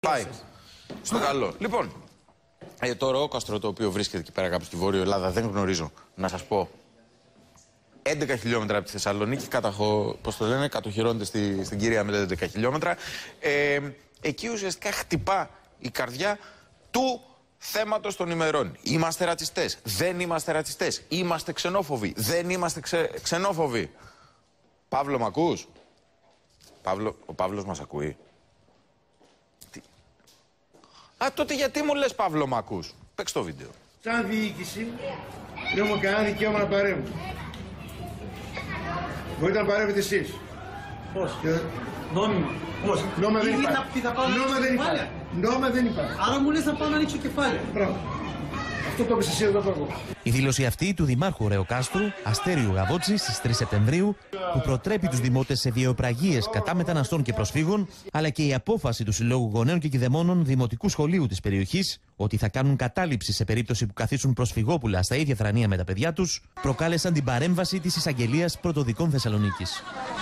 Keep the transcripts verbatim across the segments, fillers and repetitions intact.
Πάει. Στο καλό. Λοιπόν, ε, το Ρεόκαστρο, το οποίο βρίσκεται εκεί πέρα κάπου στη Βόρεια Ελλάδα, δεν γνωρίζω να σας πω. έντεκα χιλιόμετρα από τη Θεσσαλονίκη, καταχω, πώς το λένε, κατοχυρώνεται στη, στην κυρία με έντεκα χιλιόμετρα. Ε, εκεί ουσιαστικά χτυπά η καρδιά του θέματος των ημερών. Είμαστε ρατσιστές, δεν είμαστε ρατσιστές, είμαστε ξενόφοβοι, δεν είμαστε ξε, ξενόφοβοι. Παύλο, μ' ακούς? Παύλο, ο Παύλος μας ακούει? Τι? Α, τότε γιατί μου λες Παύλο, μ' ακούς? Παίξ' το βίντεο. Σαν διοίκηση, δεν έχω κανένα δικαίωμα να παρέμβω. Μπορείτε να παρέμβετε εσείς. Πώς? Νόμιμα. Πώς? Νόμιμα δεν υπάρχει. Νόμιμα δεν υπάρχει. Νόμιμα δεν υπάρχει. Άρα μου λες να πάω να ανοίξω κεφάλαιο. Μπράβο. Αυτό το είπες εσύ, εδώ το εγώ. Η δήλωση αυτή του Δημάρχου Ρεοκάστρου, Αστέριου Γαβότση, στις τρεις Σεπτεμβρίου, που προτρέπει τους δημότες σε βιαιοπραγίες κατά μεταναστών και προσφύγων, αλλά και η απόφαση του Συλλόγου Γονέων και Κηδεμόνων Δημοτικού Σχολείου της περιοχής ότι θα κάνουν κατάληψη σε περίπτωση που καθίσουν προσφυγόπουλα στα ίδια θρανία με τα παιδιά τους, προκάλεσαν την παρέμβαση της Εισαγγελίας Πρωτοδικών Θεσσαλονίκης.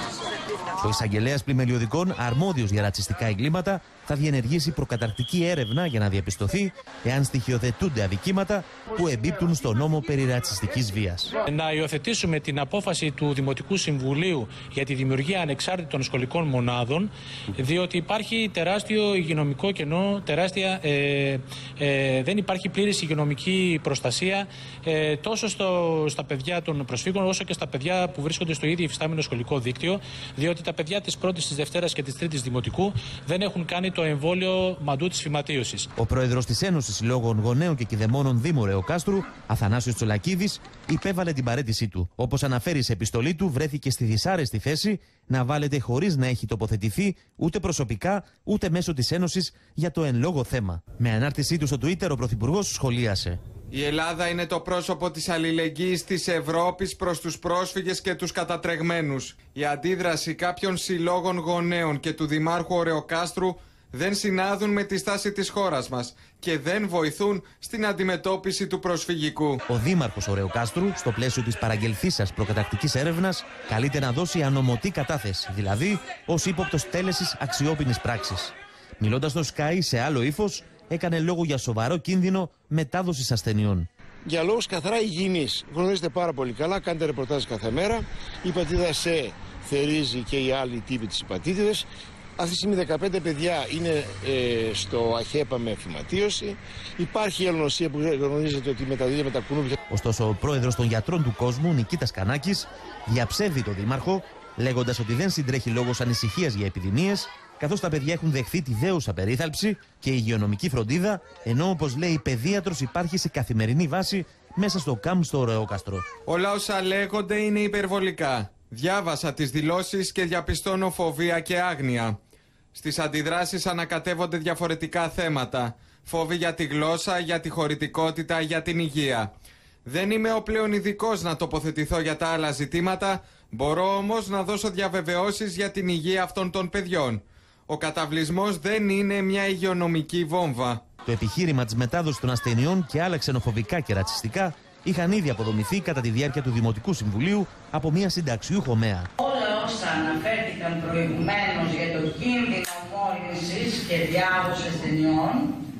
Ο εισαγγελέας πλημελιωδικών, αρμόδιος για ρατσιστικά εγκλήματα, θα διενεργήσει προκαταρκτική έρευνα για να διαπιστωθεί εάν στοιχειοθετούνται αδικήματα που εμπίπτουν στο νόμο περί ρατσιστικής βίας. Να υιοθετήσουμε την απόφαση του Δημοτικού Συμβουλίου για τη δημιουργία ανεξάρτητων σχολικών μονάδων, διότι υπάρχει τεράστιο υγειονομικό κενό, τεράστια, ε, ε, δεν υπάρχει πλήρης υγειονομική προστασία ε, τόσο στο, στα παιδιά των προσφύγων όσο και στα παιδιά που βρίσκονται στο ίδιο υφιστάμενο σχολικό δίκτυο, διότι τα παιδιά της πρώτης, της Δευτέρας και της Τρίτης Δημοτικού δεν έχουν κάνει το εμβόλιο μαντού της φυματίωσης. Ο πρόεδρος της Ένωσης Συλλόγων Γονέων και Κηδεμόνων Δήμου Ρεοκάστρου, Αθανάσιος Τσολακίδης, υπέβαλε την παραίτησή του. Όπως αναφέρει σε επιστολή του, βρέθηκε στη δυσάρεστη θέση να βάλεται χωρίς να έχει τοποθετηθεί ούτε προσωπικά ούτε μέσω της Ένωσης για το εν λόγω θέμα. Με ανάρτησή του στο Twitter, ο Πρωθυπουργός σχολίασε: «Η Ελλάδα είναι το πρόσωπο της αλληλεγγύης της Ευρώπης προς τους πρόσφυγες και τους κατατρεγμένους. Η αντίδραση κάποιων συλλόγων γονέων και του Δημάρχου Ρεοκάστρου δεν συνάδουν με τη στάση της χώρας μας και δεν βοηθούν στην αντιμετώπιση του προσφυγικού». Ο Δήμαρχος Ρεοκάστρου, στο πλαίσιο της παραγγελθήσας προκαταρκτικής έρευνας, καλείται να δώσει ανωμοτή κατάθεση, δηλαδή ως ύποπτος τέλεσης αξιόπινης πράξης. Μιλώντας στο Sky σε άλλο ύφος, έκανε λόγο για σοβαρό κίνδυνο μετάδοσης ασθενειών. Για λόγους καθαρά υγιεινής. Γνωρίζετε πάρα πολύ καλά, κάνετε ρεπορτάζ κάθε μέρα. Η πατήδα σε θερίζει και οι άλλοι τύποι της υπατήτηδες. Αυτή τη στιγμή δεκαπέντε παιδιά είναι ε, στο ΑΧΕΠΑ με φυματίωση. Υπάρχει η ελονοσία που γνωρίζετε ότι μεταδίδεται με τα κουνούπια. Ωστόσο, ο πρόεδρος των γιατρών του κόσμου, Νικήτας Κανάκης, διαψεύδει τον Δήμαρχο, λέγοντας ότι δεν συντρέχει λόγος ανησυχίας για επιδημίες, καθώς τα παιδιά έχουν δεχθεί τη δέουσα περίθαλψη και υγειονομική φροντίδα, ενώ, όπως λέει, παιδίατρος υπάρχει σε καθημερινή βάση μέσα στο ΚΑΜ στο Ρεόκαστρο. Όλα όσα λέγονται είναι υπερβολικά. Διάβασα τις δηλώσεις και διαπιστώνω φοβία και άγνοια. Στις αντιδράσεις ανακατεύονται διαφορετικά θέματα. Φόβοι για τη γλώσσα, για τη χωρητικότητα, για την υγεία. Δεν είμαι ο πλέον ειδικός να τοποθετηθώ για τα άλλα ζητήματα, μπορώ όμως να δώσω διαβεβαιώσεις για την υγεία αυτών των παιδιών. Ο καταβλισμός δεν είναι μια υγειονομική βόμβα. Το επιχείρημα της μετάδοσης των ασθενειών και άλλα ξενοφοβικά και ρατσιστικά είχαν ήδη αποδομηθεί κατά τη διάρκεια του Δημοτικού Συμβουλίου από μια συνταξιούχο ΜΕΑ. Όλα όσα αναφέρθηκαν προηγουμένως για το κίνδυνο μόλυνσης και διάδοση ασθενειών,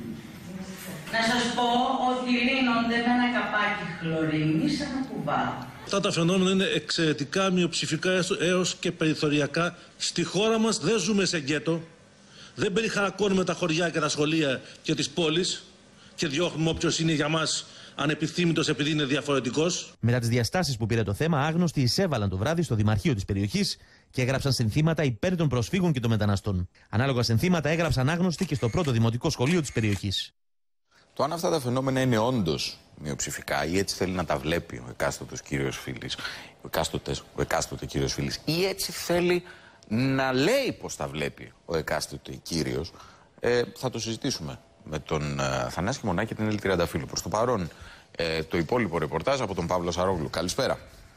να σας πω ότι λύνονται με ένα καπάκι χλωρίνη σαν ένα κουβά. Αυτά τα φαινόμενα είναι εξαιρετικά μειοψηφικά έως και περιθωριακά. Στη χώρα μας δεν ζούμε σε γκέτο, δεν περιχαρακώνουμε τα χωριά και τα σχολεία και τις πόλεις και διώχνουμε όποιος είναι για μας ανεπιθύμητος επειδή είναι διαφορετικός. Μετά τις διαστάσεις που πήρε το θέμα, άγνωστοι εισέβαλαν το βράδυ στο Δημαρχείο της περιοχής και έγραψαν συνθήματα υπέρ των προσφύγων και των μεταναστών. Ανάλογα συνθήματα έγραψαν άγνωστοι και στο πρώτο δημοτικό σχολείο της περιοχής. Το αν αυτά τα φαινόμενα είναι όντως μειοψηφικά ή έτσι θέλει να τα βλέπει ο εκάστοτος κύριος Φίλης, ο, εκάστοτες, ο εκάστοτε κύριος Φίλης, ή έτσι θέλει να λέει πως τα βλέπει ο εκάστοτε κύριος, ε, θα το συζητήσουμε με τον ε, Θανάση Χειμωνάκη και την Έλλη Τριανταφύλλου. Προς το παρόν, ε, το υπόλοιπο ρεπορτάζ από τον Παύλο Σαρόγλου. Καλησπέρα.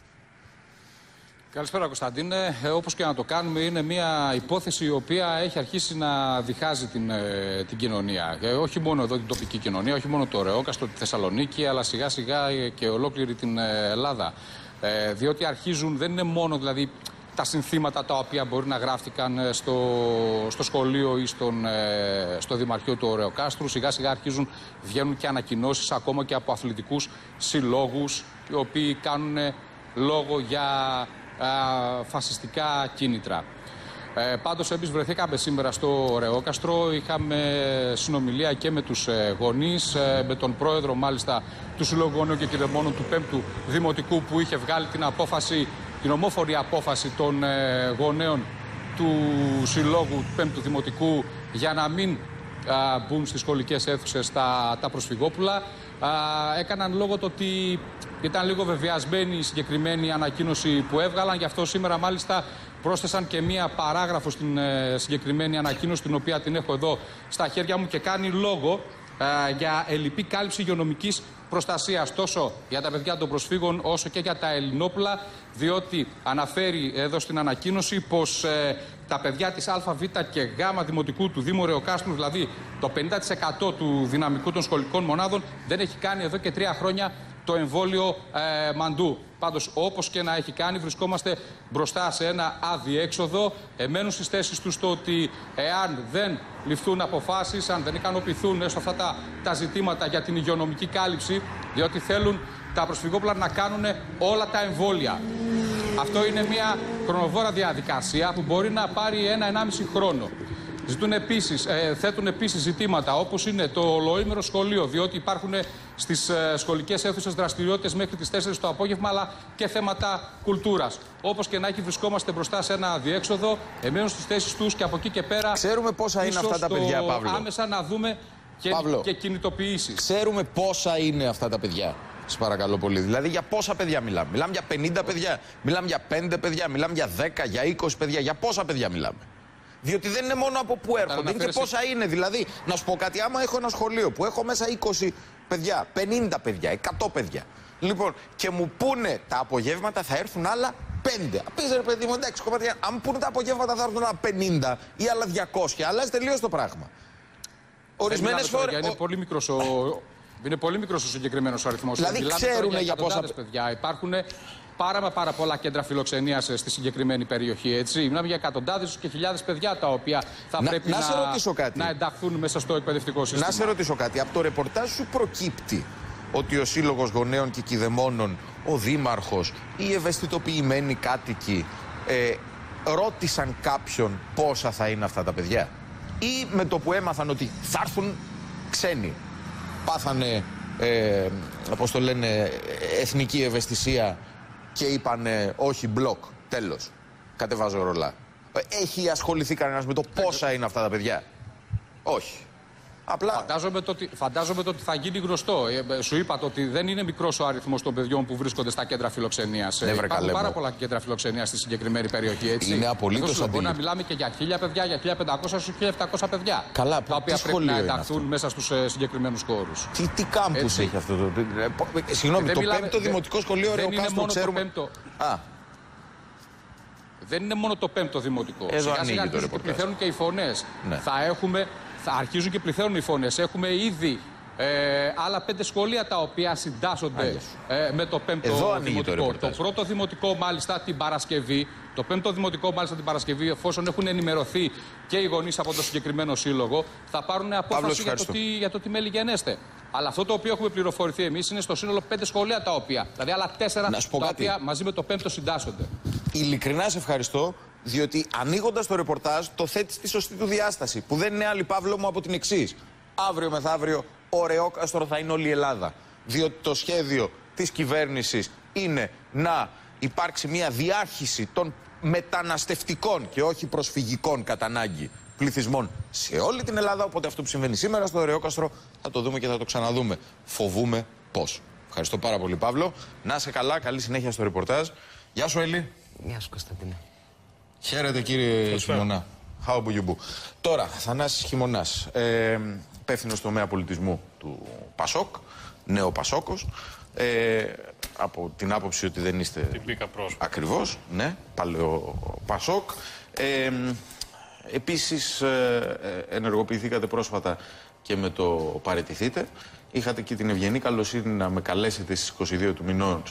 Καλησπέρα Κωνσταντίνε. Ε, όπως και να το κάνουμε, είναι μια υπόθεση η οποία έχει αρχίσει να διχάζει την, ε, την κοινωνία. Ε, όχι μόνο εδώ την τοπική κοινωνία, όχι μόνο το Ρεόκαστρο, τη Θεσσαλονίκη, αλλά σιγά σιγά και ολόκληρη την ε, Ελλάδα. Ε, διότι αρχίζουν, δεν είναι μόνο δηλαδή τα συνθήματα τα οποία μπορεί να γράφτηκαν στο, στο σχολείο ή στον, ε, στο Δημαρχείο του Ωρεοκάστρου. Σιγά σιγά αρχίζουν, βγαίνουν και ανακοινώσεις ακόμα και από αθλητικούς συλλόγους, οι οποίοι κάνουν λόγο για α, φασιστικά κίνητρα. Ε, πάντως εμείς βρεθήκαμε σήμερα στο Ωρεόκαστρο, είχαμε συνομιλία και με τους ε, γονείς, ε, με τον πρόεδρο μάλιστα του Συλλόγου Γονέων και Κηδεμόνων του πέμπτου Δημοτικού, που είχε βγάλει την απόφαση, την ομόφωνη απόφαση των ε, γονέων του Συλλόγου του πέμπτου Δημοτικού για να μην α, μπουν στις σχολικές αίθουσες τα, τα προσφυγόπουλα. Α, έκαναν λόγο το ότι ήταν λίγο βεβαιασμένη η συγκεκριμένη ανακοίνωση που έβγαλαν, γι' αυτό σήμερα μάλιστα πρόσθεσαν και μία παράγραφο στην ε, συγκεκριμένη ανακοίνωση, την οποία την έχω εδώ στα χέρια μου, και κάνει λόγο ε, για ελλειπή κάλυψη υγειονομικής προστασίας τόσο για τα παιδιά των προσφύγων όσο και για τα ελληνόπουλα, διότι αναφέρει εδώ στην ανακοίνωση πως ε, τα παιδιά της Α, Β και Γ Δημοτικού του Δήμου Ωρεοκάστρου, δηλαδή το πενήντα τοις εκατό του δυναμικού των σχολικών μονάδων, δεν έχει κάνει εδώ και τρία χρόνια το εμβόλιο ε, μαντού. Πάντως, όπως και να έχει κάνει, βρισκόμαστε μπροστά σε ένα αδιέξοδο. Εμένουν στις θέσεις τους το ότι εάν δεν ληφθούν αποφάσεις, αν δεν ικανοποιηθούν σε αυτά τα, τα ζητήματα για την υγειονομική κάλυψη, διότι θέλουν τα προσφυγόπουλα να κάνουν όλα τα εμβόλια. Αυτό είναι μια χρονοβόρα διαδικασία που μπορεί να πάρει ένα-ενάμιση χρόνο. Ζητούν επίσης, ε, θέτουν επίσης ζητήματα όπως είναι το ολοήμερο σχολείο, διότι υπάρχουν στις ε, σχολικές αίθουσες δραστηριότητες μέχρι τις τέσσερις το απόγευμα, αλλά και θέματα κουλτούρας. Όπως και να έχει, βρισκόμαστε μπροστά σε ένα αδιέξοδο, εμένουν στις θέσεις τους και από εκεί και πέρα. Ξέρουμε πόσα είναι αυτά τα παιδιά, Παύλο. Άμεσα να δούμε και, και κινητοποιήσεις. Ξέρουμε πόσα είναι αυτά τα παιδιά. Σας παρακαλώ πολύ. Δηλαδή, για πόσα παιδιά μιλάμε? Μιλάμε για πενήντα παιδιά, μιλάμε για πέντε παιδιά, μιλάμε για δέκα, για είκοσι παιδιά. Για πόσα παιδιά μιλάμε? Διότι δεν είναι μόνο από πού έρχονται, είναι και πόσα είναι. Δηλαδή, να σου πω κάτι, άμα έχω ένα σχολείο που έχω μέσα είκοσι παιδιά, πενήντα παιδιά, εκατό παιδιά, λοιπόν, και μου πούνε τα απογεύματα θα έρθουν άλλα πέντε. Πες ρε παιδί μου, εντάξει, κομμάτια, αν πούνε τα απογεύματα θα έρθουν άλλα πενήντα ή άλλα διακόσια, αλλάζει τελείως το πράγμα. Ορισμένες φορές. Είναι πολύ μικρός ο, είναι πολύ μικρός ο συγκεκριμένος αριθμός. Δηλαδή, ξέρουν για πόσα παιδιά υπάρχουν. Πάρα μα πάρα πολλά κέντρα φιλοξενίας στη συγκεκριμένη περιοχή. Έτσι. Μιλάμε για εκατοντάδες και χιλιάδες παιδιά τα οποία θα να, πρέπει να, να, να, να ενταχθούν μέσα στο εκπαιδευτικό σύστημα. Να σε ρωτήσω κάτι. Από το ρεπορτάζ σου προκύπτει ότι ο Σύλλογος Γονέων και Κηδεμόνων, ο Δήμαρχος, οι ευαισθητοποιημένοι κάτοικοι ε, ρώτησαν κάποιον πόσα θα είναι αυτά τα παιδιά? Ή με το που έμαθαν ότι θα έρθουν ξένοι, πάθανε, ε, πώς το λένε, εθνική ευαισθησία και είπανε όχι, μπλοκ, τέλος, κατεβάζω ρολά? Έχει ασχοληθεί κανένας με το πόσα είναι αυτά τα παιδιά? Όχι. Απλά... Φαντάζομαι το, ότι, φαντάζομαι το ότι θα γίνει γνωστό. Ε, σου είπα το ότι δεν είναι μικρός ο αριθμός των παιδιών που βρίσκονται στα κέντρα φιλοξενίας. Ναι, υπάρχουν πάρα πολλά κέντρα φιλοξενίας στη συγκεκριμένη περιοχή. Έτσι. Είναι απολύτως αντίληπτο. Μπορεί να μιλάμε και για χίλια παιδιά, για χίλια πεντακόσια έως χίλια επτακόσια παιδιά. Καλά, τα οποία πρέπει να ενταχθούν μέσα στους ε, συγκεκριμένους χώρους. Τι, τι κάμπους έχει αυτό το. Ε, συγγνώμη, το μιλάμε, πέμπτο δημοτικό σχολείο Ωρεοκάστρου ξέρουμε. Το πέμπτο... Α. Δεν είναι μόνο το πέμπτο δημοτικό. Εδώ σιγά σιγά αρχίζουν και πληθαίνουν και οι φωνές. Ναι. Θα έχουμε. Θα αρχίζουν και πληθαίνουν οι φωνές. Έχουμε ήδη ε, άλλα πέντε σχολεία τα οποία συντάσσονται ε, με το πέμπτο Εδώ δημοτικό. Το, το πρώτο δημοτικό μάλιστα την Παρασκευή, το πέμπτο δημοτικό μάλιστα την Παρασκευή, εφόσον έχουν ενημερωθεί και οι γονείς από το συγκεκριμένο σύλλογο, θα πάρουν απόφαση για το, τι, για το τι μέλη γενέστε. Αλλά αυτό το οποίο έχουμε πληροφορηθεί εμείς είναι στο σύνολο πέντε σχολεία τα οποία, δηλαδή άλλα τέσσερα τα οποία μαζί με το πέμπτο συντάσσονται. Ειλικρινά σε ευχαριστώ. Διότι ανοίγοντας το ρεπορτάζ το θέτει στη σωστή του διάσταση. Που δεν είναι άλλη, Παύλο μου, από την εξής. Αύριο μεθαύριο Ωρεόκαστρο θα είναι όλη η Ελλάδα. Διότι το σχέδιο της κυβέρνησης είναι να υπάρξει μια διάρχηση των μεταναστευτικών και όχι προσφυγικών κατά ανάγκη πληθυσμών σε όλη την Ελλάδα. Οπότε αυτό που συμβαίνει σήμερα στο Ωρεόκαστρο θα το δούμε και θα το ξαναδούμε. Φοβούμε πώς. Ευχαριστώ πάρα πολύ, Παύλο. Να είσαι καλά, καλή συνέχεια στο ρεπορτάζ. Γεια σου, Έλλη. Γεια σου, Κωνσταντίνε. Χαίρετε, κύριε Χειμωνά. How do you do? Τώρα, Θανάσης Χειμωνάς, ε, υπεύθυνος τομέα πολιτισμού του Πασόκ, νέο Πασόκος. Ε, από την άποψη ότι δεν είστε. Την πήκα πρόσωπα. Ακριβώς, ναι, παλαιό Πασόκ. Ε, επίσης, ε, ενεργοποιηθήκατε πρόσφατα και με το παραιτηθείτε. Είχατε και την ευγενή καλοσύνη να με καλέσετε στις είκοσι δύο του μηνός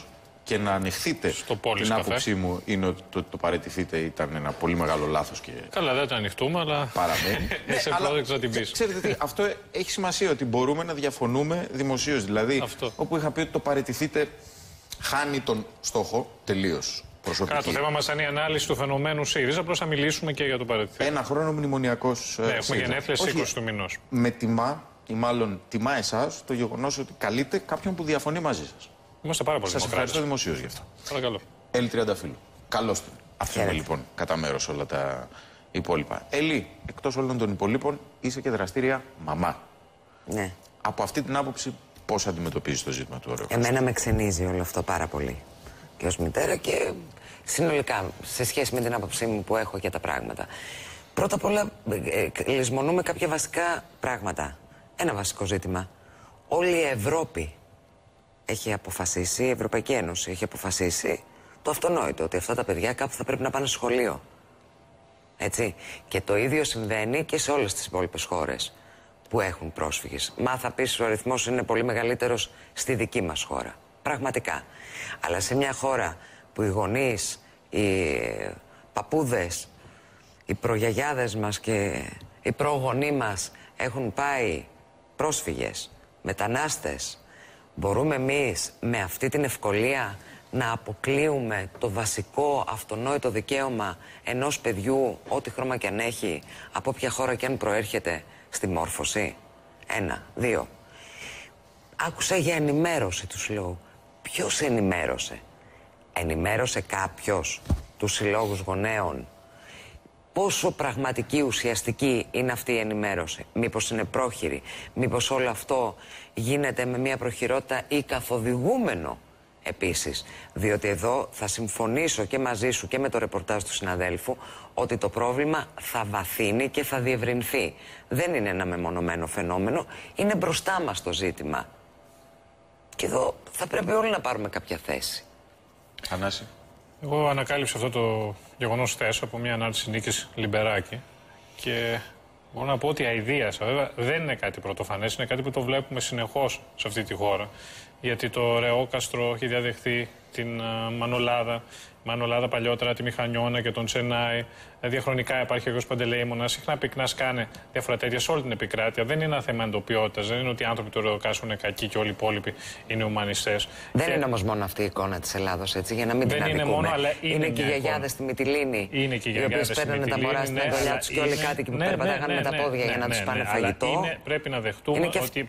και να ανεχθείτε την άποψή μου είναι ότι το, το παραιτηθείτε ήταν ένα πολύ μεγάλο λάθος. Και... Καλά, δεν το ανοιχτούμε, αλλά παραμένει. Είσαι πρόεδρος να την πεις. Ξέρετε τι, αυτό έχει σημασία ότι μπορούμε να διαφωνούμε δημοσίως. Δηλαδή, αυτό. Όπου είχα πει ότι το παραιτηθείτε χάνει τον στόχο τελείως. Καλά, το θέμα μας είναι η ανάλυση του φαινομένου ΣΥΡΙΖΑ. Απλώς θα μιλήσουμε και για το παραιτηθείτε. Ένα χρόνο μνημονιακός. Ναι, έχουμε γενέθλια στις είκοσι του μηνός. Με τιμά, ή μάλλον τιμά εσάς, το γεγονός ότι καλείτε κάποιον που διαφωνεί μαζί σας. Είμαστε πάρα πολύ σας ευχαριστώ δημοσίως γι' αυτό. Παρακαλώ. Έλλη Τριανταφύλλου. Καλώς την. Αφήνουμε λοιπόν κατά μέρος όλα τα υπόλοιπα. Έλλη, εκτός όλων των υπολείπων, είσαι και δραστήρια μαμά. Ναι. Από αυτή την άποψη, πώς αντιμετωπίζεις το ζήτημα του ωραίου? Εμένα με ξενίζει όλο αυτό πάρα πολύ. Και ως μητέρα και συνολικά σε σχέση με την άποψή μου που έχω για τα πράγματα. Πρώτα απ' όλα, ε, λησμονούμε κάποια βασικά πράγματα. Ένα βασικό ζήτημα. Όλη η Ευρώπη έχει αποφασίσει, η Ευρωπαϊκή Ένωση έχει αποφασίσει το αυτονόητο, ότι αυτά τα παιδιά κάπου θα πρέπει να πάνε σχολείο. Έτσι. Και το ίδιο συμβαίνει και σε όλες τις υπόλοιπες χώρες που έχουν πρόσφυγες. Μα θα πεις ο αριθμός είναι πολύ μεγαλύτερος στη δική μας χώρα. Πραγματικά. Αλλά σε μια χώρα που οι γονείς, οι παππούδες, οι προγιαγιάδες μας και οι προγονείς μας έχουν πάει πρόσφυγες, μετανάστες, μπορούμε εμείς με αυτή την ευκολία να αποκλείουμε το βασικό αυτονόητο δικαίωμα ενός παιδιού, ό,τι χρώμα και αν έχει, από ποια χώρα και αν προέρχεται, στη μόρφωση? Ένα. Δύο. Άκουσα για ενημέρωση του συλλόγου. Ποιος ενημέρωσε? Ενημέρωσε κάποιος τους συλλόγους γονέων? Πόσο πραγματική, ουσιαστική είναι αυτή η ενημέρωση? Μήπως είναι πρόχειρη? Μήπως όλο αυτό γίνεται με μια προχειρότητα ή καθοδηγούμενο επίσης? Διότι εδώ θα συμφωνήσω και μαζί σου και με το ρεπορτάζ του συναδέλφου ότι το πρόβλημα θα βαθύνει και θα διευρυνθεί. Δεν είναι ένα μεμονωμένο φαινόμενο, είναι μπροστά μας το ζήτημα. Και εδώ θα πρέπει όλοι να πάρουμε κάποια θέση. Θανάση. Εγώ ανακάλυψα αυτό το γεγονός χθες από μια ανάρτηση Νίκης Λιμπεράκη και μπορώ να πω ότι αηδίασα. Βέβαια δεν είναι κάτι πρωτοφανές, είναι κάτι που το βλέπουμε συνεχώς σε αυτή τη χώρα. Γιατί το Ρεόκαστρο έχει διαδεχθεί την uh, Μανολάδα, Μανολάδα παλιότερα, τη Μηχανιώνα και τον Τσενάη. Διαχρονικά υπάρχει ο κ. Παντελεήμονα. Συχνά πυκνά σκάνε διάφορα τέτοια σε όλη την επικράτεια. Δεν είναι ένα θέμα εντοπιότητας. Δεν είναι ότι οι άνθρωποι του Ρεοκάστρου είναι κακοί και όλοι οι υπόλοιποι είναι ουμανιστές. Δεν και... είναι όμως μόνο αυτή η εικόνα της Ελλάδος, έτσι, για να μην δεν την αδικούμε. Είναι, μόνο, αλλά είναι, είναι και οι γιαγιάδες στη Μυτιλήνη. Είναι και οι οποίες παίρνανε τα μωρά στην αγκαλιά τους και όλοι οι κάτοικοι που περπατάγανε με τα πόδια για να τους πάνε φαγητό. Πρέπει να δεχτούμε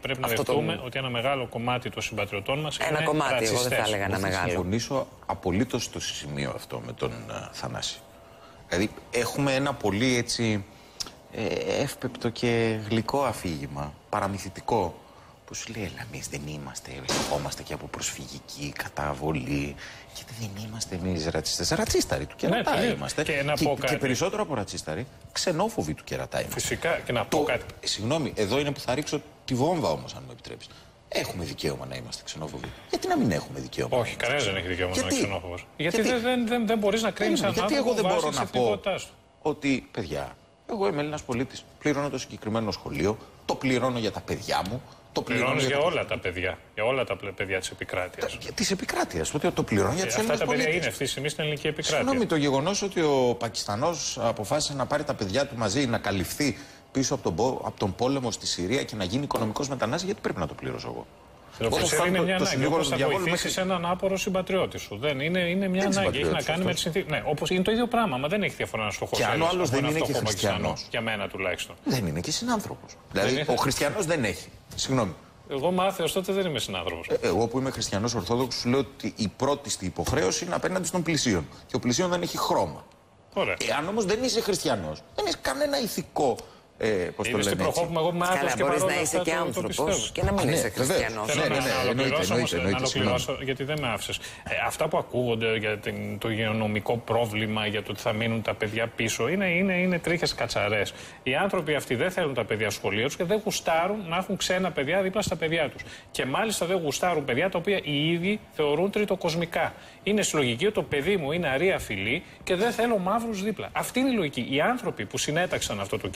ότι ένα μεγάλο κομμάτι των συμπατριωτών μας είναι ρατσιστές. Ένα κομμάτι, εγώ δεν θα έλεγα ένα μεγάλο. Θα συμφωνήσω απολύτως στο σημείο αυτό με τον uh, Θανάση. Δηλαδή έχουμε ένα πολύ έτσι ε, εύπεπτο και γλυκό αφήγημα, παραμυθιτικό, που σου λέει έλα εμείς δεν είμαστε, ερχόμαστε και από προσφυγική καταβολή και δεν είμαστε εμείς ρατσιστές. Ρατσίσταροι του Κερατά ναι, είμαστε και, και, και, και περισσότερο από ρατσίσταροι, ξενόφοβοι του Κερατά είμαστε. Φυσικά και να πω το, κάτι. Συγγνώμη, εδώ είναι που θα ρίξω τη βόμβα όμως αν μου επιτρέψεις. Έχουμε δικαίωμα να είμαστε ξενόφοβοι. Γιατί να μην έχουμε δικαίωμα? Όχι, κανένα δεν έχει δικαίωμα γιατί? να είναι ξενόφοβος. Γιατί, γιατί δεν, δεν, δεν μπορεί να κρίνει έναν άνθρωπο. Γιατί εγώ δεν μπορώ να πω του. ότι, παιδιά, εγώ είμαι Έλληνας πολίτης. Πληρώνω το συγκεκριμένο σχολείο, το πληρώνω για τα παιδιά μου. Το πληρώνει για, για όλα τα παιδιά. Για όλα τα παιδιά τη επικράτεια. Τη επικράτεια. Ότι το πληρώνω για τους Έλληνες πολίτες. Αυτά τα παιδιά είναι αυτή τη στιγμή στην ελληνική επικράτεια. Συγγνώμη, το γεγονός ότι ο Πακιστανός αποφάσισε να πάρει τα παιδιά του μαζί, να καλυφθεί πίσω από τον, από τον πόλεμο στη Συρία και να γίνει οικονομικός μετανάστης, γιατί πρέπει να το πληρώσω εγώ? Το είναι μια ανάγκη. Όπως θα βοηθήσεις έναν άπορο συμπατριώτη σου. Δεν είναι, είναι μια ανάγκη. Έχει να κάνει με τη συνθήκη. Ναι, όπως είναι το ίδιο πράγμα. Μα δεν έχει διαφορά να στο χωριστεί. Και αν ο άλλος δεν είναι και χριστιανός. Για μένα τουλάχιστον. Δεν είναι και συνάνθρωπος. Δηλαδή ο χριστιανός δεν έχει. Συγγνώμη. Εγώ μάθεως τότε δεν είμαι συνάνθρωπος. Ε, εγώ που είμαι χριστιανός Ορθόδοξος σου λέω ότι η πρώτη υποχρέωση είναι απέναντι στον πλησίον. Και ο πλησίον δεν έχει χρώμα. Ωραία. Εάν όμως δεν είσαι χριστιανός, δεν έχει κανένα ηθικό. Ε, πώς το λένε έτσι. Εγώ με Καλά, και μπορείς να είσαι και άνθρωπος και να μην είσαι χριστιανός. Θέλω να ολοκληρώσω όμως, να ολοκληρώσω, γιατί δεν με άφησες. Αυτά που ακούγονται για το υγειονομικό πρόβλημα, για το ότι θα μείνουν τα παιδιά πίσω, είναι τρίχες κατσαρές. Οι άνθρωποι αυτοί δεν θέλουν τα παιδιά στο σχολείο τους και δεν γουστάρουν να έχουν ξένα παιδιά δίπλα στα παιδιά τους. Και μάλιστα δεν γουστάρουν παιδιά τα οποία οι ίδιοι θεωρούν τριτοκοσμικά. Είναι συλλογική ότι το παιδί μου είναι αρία φυλή και δεν θέλω μαύρους δίπλα. Αυτή είναι η λογική. Οι άνθρωποι που συνέταξαν αυτό το κείμενο, και μιλάω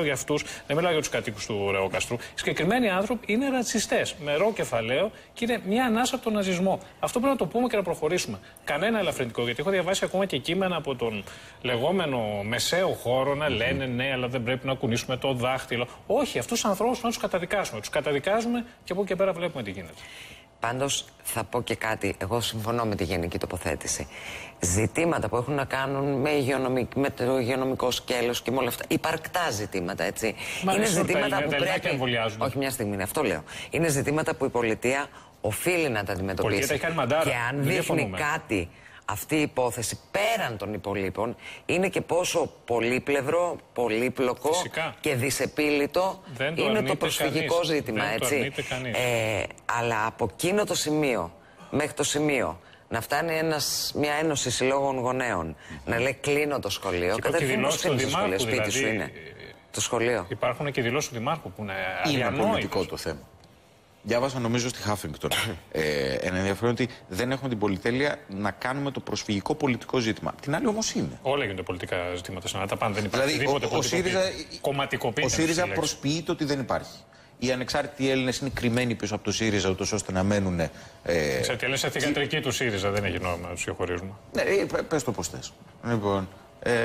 μιλάω για αυτούς, δεν μιλάω για τους κατοίκους του Ρεοκαστρού. Οι συγκεκριμένοι άνθρωποι είναι ρατσιστές, με ρο κεφαλαίο και είναι μια ανάσα από τον ναζισμό. Αυτό πρέπει να το πούμε και να προχωρήσουμε. Κανένα ελαφρυντικό, γιατί έχω διαβάσει ακόμα και κείμενα από τον λεγόμενο μεσαίο χώρο να λένε ναι, αλλά δεν πρέπει να κουνήσουμε το δάχτυλο. Όχι, αυτούς τους ανθρώπους να τους καταδικάσουμε. Τους καταδικάζουμε και από εκεί και πέρα βλέπουμε τι γίνεται. Πάντως θα πω και κάτι, εγώ συμφωνώ με τη γενική τοποθέτηση. Ζητήματα που έχουν να κάνουν με, υγειονομικ... με το υγειονομικό σκέλος και με όλα αυτά, υπαρκτά ζητήματα, έτσι. Μα είναι ζητήματα που πρέπει... Όχι, μια στιγμή, είναι αυτό λέω. Είναι ζητήματα που η πολιτεία οφείλει να τα αντιμετωπίσει. Μαντάρα, και αν δείχνει κάτι αυτή η υπόθεση πέραν των υπολείπων, είναι και πόσο πολύπλευρο, πολύπλοκο Φυσικά. και δυσεπίλητο το είναι το προσφυγικό κανείς. ζήτημα, Δεν έτσι. Το ε, αλλά από εκείνο το σημείο μέχρι το σημείο να φτάνει ένας, μια ένωση συλλόγων γονέων mm-hmm. να λέει κλείνω το σχολείο. Καταρχήν πώς κλείνει το σχολείο, σπίτι δηλαδή, σου είναι το σχολείο. Υπάρχουν και δηλώσεις του Δημάρχου που είναι αδιανόητες. Είναι πολιτικό το θέμα. Διάβασα νομίζω στη Huffington ε, ένα ενδιαφέρον ότι δεν έχουμε την πολυτέλεια να κάνουμε το προσφυγικό πολιτικό ζήτημα. Την άλλη όμως είναι. Όλα γίνονται πολιτικά ζητήματα σαν να τα πάνε. Δεν υπάρχει δηλαδή, ο, ο ΣΥΡΙΖΑ, ο ΣΥΡΙΖΑ προσποιείται ότι δεν υπάρχει. Οι ανεξάρτητοι Έλληνες είναι κρυμμένοι πίσω από το ΣΥΡΙΖΑ, ούτως ώστε να μένουν. Ε, Ξέρετε, λες στη θηγατρική του ΣΥΡΙΖΑ, δεν έχει νόημα να του διαχωρίζουμε. Ναι, πες το πώς θες. Λοιπόν, ε,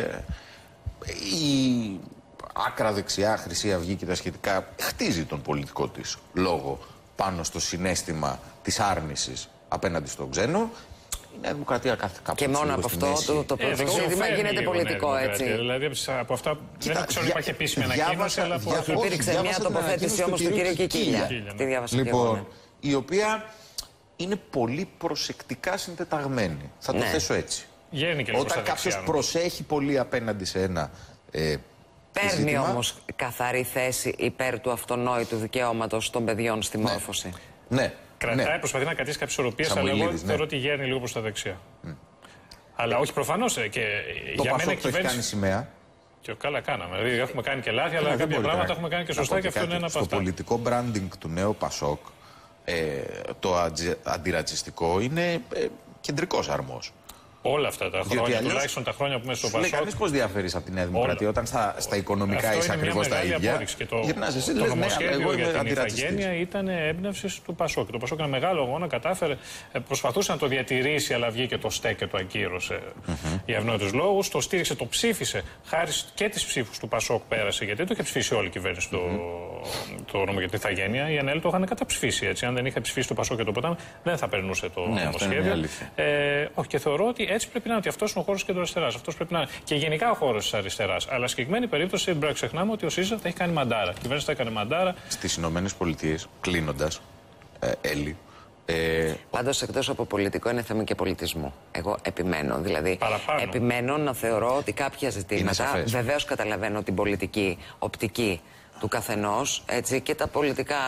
η άκρα δεξιά, Χρυσή Αυγή και τα σχετικά χτίζει τον πολιτικό της λόγο πάνω στο συναίσθημα της άρνησης απέναντι στον ξένο. Η Νέα Δημοκρατία κάθε κάπου. Και μόνο από αυτό το, το πολιτικό ζήτημα γίνεται πολιτικό, έτσι. Δηλαδή από αυτά δεν ξέρω αν υπάρχει επίσημη ανακοίνωση, αλλά από αυτό. Υπήρξε μια τοποθέτηση όμως του κ. Κικίλια. Λοιπόν, η οποία είναι πολύ προσεκτικά συντεταγμένη. Θα το θέσω έτσι. Όταν κάποιος προσέχει πολύ απέναντι σε ένα. Παίρνει όμως καθαρή θέση υπέρ του αυτονόητου δικαιώματος των παιδιών στη μόρφωση. Ναι. Κρατάει, ναι. προσπαθεί να κρατήσει κάποιες ισορροπίες, αλλά εγώ θεωρώ ότι γέρνει λίγο προς τα δεξιά. Mm. Αλλά όχι προφανώς και το για μένα κυβέρνηση... Το έχει κάνει σημαία. Και καλά κάναμε. Δηλαδή έχουμε κάνει και λάθη, αλλά κάποια πράγματα έχουμε κάνει και σωστά και αυτό είναι ένα από αυτά. Το πολιτικό branding του νέου Πασόκ, ε, το αντιρατσιστικό, είναι ε, κεντρικός αρμός. Όλα αυτά τα χρόνια, αλλιώς, τουλάχιστον τα χρόνια που είμαι στο Πασόκ. Ναι, κανείς πώς διαφέρεις από τη Νέα Δημοκρατία όταν στα, στα οικονομικά είσαι ακριβώς τα ίδια. Και το, εσύ, το λες, νομοσχέδιο ναι, για την ηθαγένεια ήταν έμπνευση του Πασόκ. Το Πασόκ ένα μεγάλο αγώνα, κατάφερε, προσπαθούσε να το διατηρήσει, αλλά βγήκε το στέκ και το ακύρωσε mm-hmm. για ευνόητους λόγους. Το στήριξε, το ψήφισε, χάρη και τις ψήφους του Πασόκ πέρασε, γιατί το είχε ψηφίσει όλη η κυβέρνηση το, mm-hmm. το νόμο για την ηθαγένεια. Οι ΑΝΕΛ το είχαν καταψηφίσει. Έτσι. Αν δεν είχε ψηφίσει το Πασόκ και το ποτάμι, δεν θα περνούσε το ναι, νομοσχέδιο. Ε, όχι, και θεωρώ ότι έτσι πρέπει να είναι, ότι αυτό είναι ο χώρος κεντροαριστεράς. Αυτό πρέπει να είναι και γενικά ο χώρος της αριστεράς. Αλλά συγκεκριμένη περίπτωση δεν πρέπει να ξεχνάμε ότι ο ΣΥΡΙΖΑ θα έχει κάνει μαντάρα. Η κυβέρνηση θα έκανε μαντάρα. Στις Ηνωμένες Πολιτείες, κλείνοντας, ε, Έλλη. Ε, Πάντως, εκτός από πολιτικό, είναι θέμα και πολιτισμού. Εγώ επιμένω. Δηλαδή, παραπάνω. επιμένω να θεωρώ ότι κάποια ζητήματα. Βεβαίως καταλαβαίνω την πολιτική οπτική του καθενός, έτσι, και τα πολιτικά.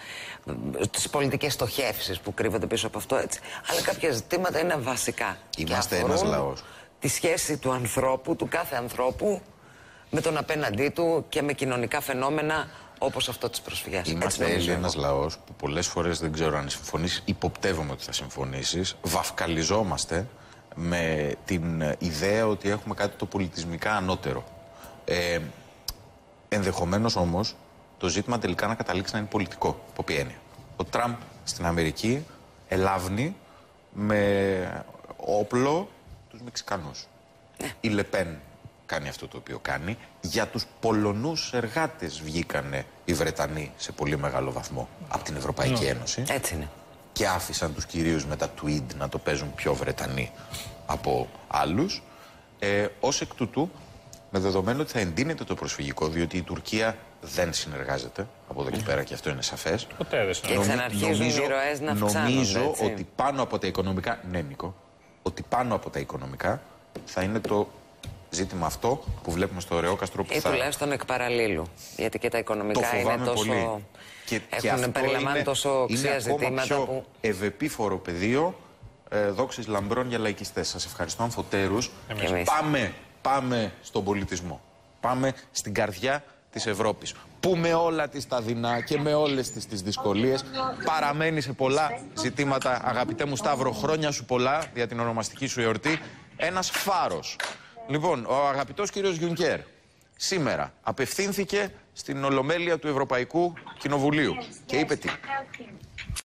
Τις πολιτικές στοχεύσεις που κρύβονται πίσω από αυτό, έτσι. Αλλά κάποια ζητήματα είναι βασικά. Είμαστε ένας λαός. Τη σχέση του ανθρώπου, του κάθε ανθρώπου, με τον απέναντί του και με κοινωνικά φαινόμενα όπως αυτό της προσφυγιάς. Είμαστε έτσι, ένας λαός που πολλές φορές, δεν ξέρω αν συμφωνήσεις, υποπτεύομαι ότι θα συμφωνήσεις, βαφκαλιζόμαστε με την ιδέα ότι έχουμε κάτι το πολιτισμικά ανώτερο. Ε, ενδεχομένως όμως το ζήτημα τελικά να καταλήξει να είναι πολιτικό. Από ποια έννοια? Ο Τραμπ στην Αμερική ελάβνει με όπλο τους Μεξικανούς. Ναι. Η Λεπέν κάνει αυτό το οποίο κάνει. Για τους Πολωνούς εργάτες βγήκανε οι Βρετανοί σε πολύ μεγάλο βαθμό από την Ευρωπαϊκή ναι. Ένωση. Έτσι είναι. Και άφησαν τους κυρίους με τα tweed να το παίζουν πιο Βρετανοί από άλλους. Ε, ως εκ τούτου, με δεδομένο ότι θα εντείνεται το προσφυγικό, διότι η Τουρκία δεν συνεργάζεται από εδώ και πέρα και αυτό είναι σαφές. Ποτέ δεν συνεργάζεται. Και ξαναρχίζουν οι ροές να αυξάνονται. Νομίζω ότι πάνω από τα οικονομικά, ναι Νίκο, ότι πάνω από τα οικονομικά θα είναι το ζήτημα αυτό που βλέπουμε στο Ρεόκαστρο που ή θα... τουλάχιστον εκ παραλλήλου. Γιατί και τα οικονομικά είναι τόσο... Πολύ. Και, έχουν και περιλαμβάνει τόσο οξία ζητήματα πιο που... ευεπίφορο πεδίο ε, δόξης λαμπρών για λαϊκιστές. Σας ευχαριστώ αμφωτέρους. Πάμε, πάμε στον πολιτισμό. Πάμε στην καρδιά της Ευρώπης. Που με όλα τις τα δεινά και με όλες τις, τις δυσκολίες παραμένει σε πολλά ζητήματα, αγαπητέ μου Σταύρο, χρόνια σου πολλά για την ονομαστική σου εορτή, ένας φάρος. Λοιπόν, ο αγαπητός κύριος Γιουνκέρ σήμερα απευθύνθηκε στην Ολομέλεια του Ευρωπαϊκού Κοινοβουλίου και είπε τι.